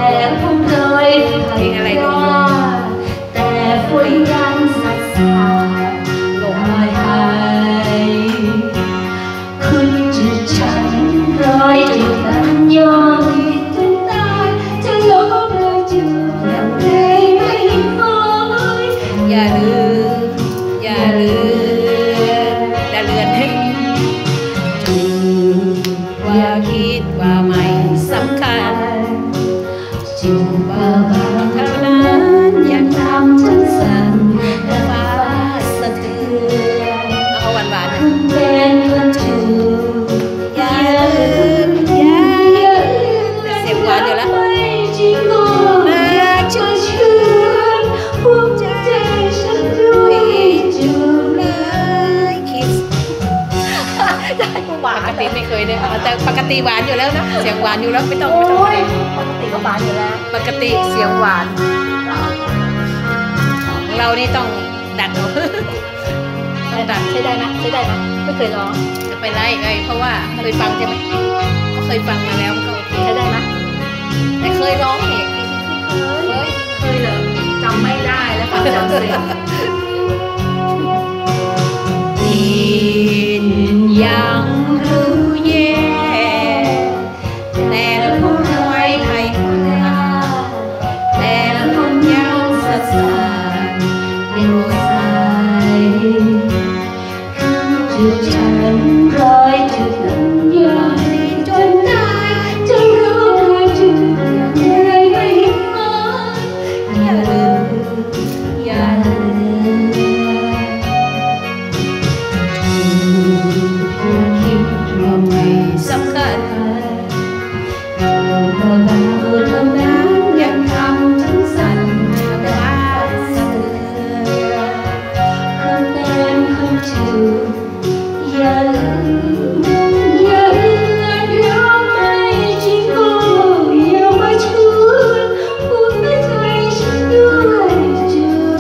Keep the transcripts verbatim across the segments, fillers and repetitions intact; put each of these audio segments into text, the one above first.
เพลงอะไรลงแต่ฝนยังสัดสายลงไม่หายคุณจะฉันร้อยจุดนั้นยอมที่ถึงตายจะลบเลยจุดอย่างไรไม่พออย่าลืมอย่าลืมอย่าเลือนให้ว่าคิดว่าไม่สำคัญจูบเบาๆเท่านั้นยังทำฉันสั่นและฟ้าสะเทือนเอาหวานหวานเป็นคนจูบอย่าลืมอย่าลืมเสียงหวานอยู่แล้วมาช่วยชื่นภูมิใจฉันด้วยจูบเลยคิสได้กูหวานปกติไม่เคยเลยแต่ปกติหวานอยู่แล้วนะเสียงหวานอยู่แล้วไม่ต้องไม่ต้องปกติก็หวานอยู่แล้วปกติเสียงหวานเรานี่ต้องดัดเอาต้องดัดใช้ได้นะใช้ได้นะไม่เคยร้องจะไปไล่ไงเพราะว่าเคยฟังใช่ไหมก็เคยฟังมาแล้วมันก็โอเคใช้ได้นะแต่เคยร้องเองเคยเคยเหรอจำไม่ได้แล้วความจำเสื่อมดินยังรู้แย่แต่ละคนไว้ไทยแต่ละคนยังสัดสายเป็นสายคือจุดฉันร้อยจุดนั้นย้อยจนได้จะรู้ว่าจุดอย่างไรไม่พออย่าลืมอย่าลืมคิดว่าไม่สำคัญเบาๆเท่านั้นยังทำฉันสั่นและฟ้าสะเทือนคำเป็นคำจูบอย่าลืมอย่าเลือนเราไม่จริงก็อย่ามาชวนพูดไม่ใจฉันด้วยจูบ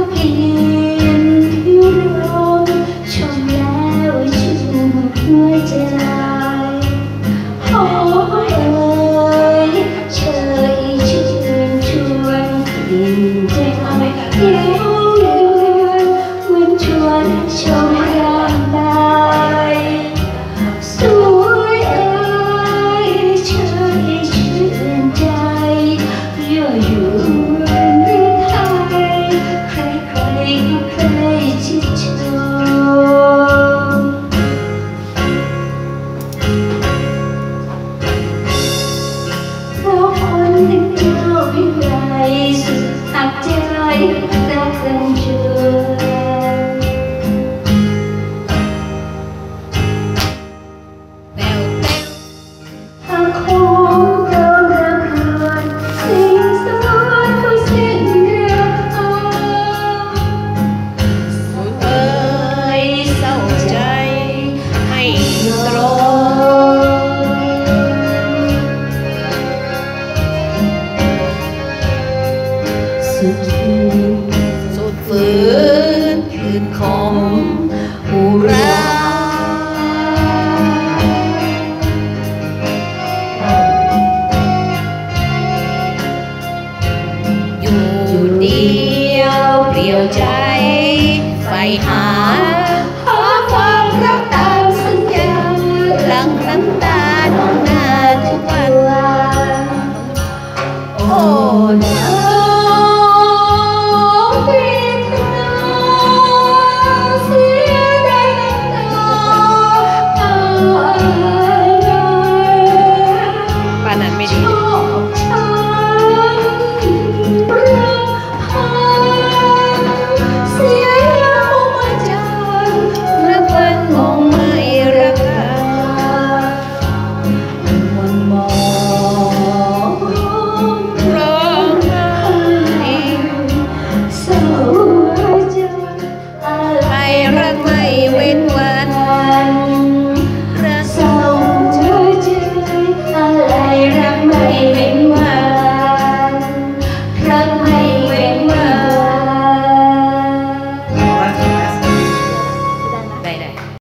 หัวใจ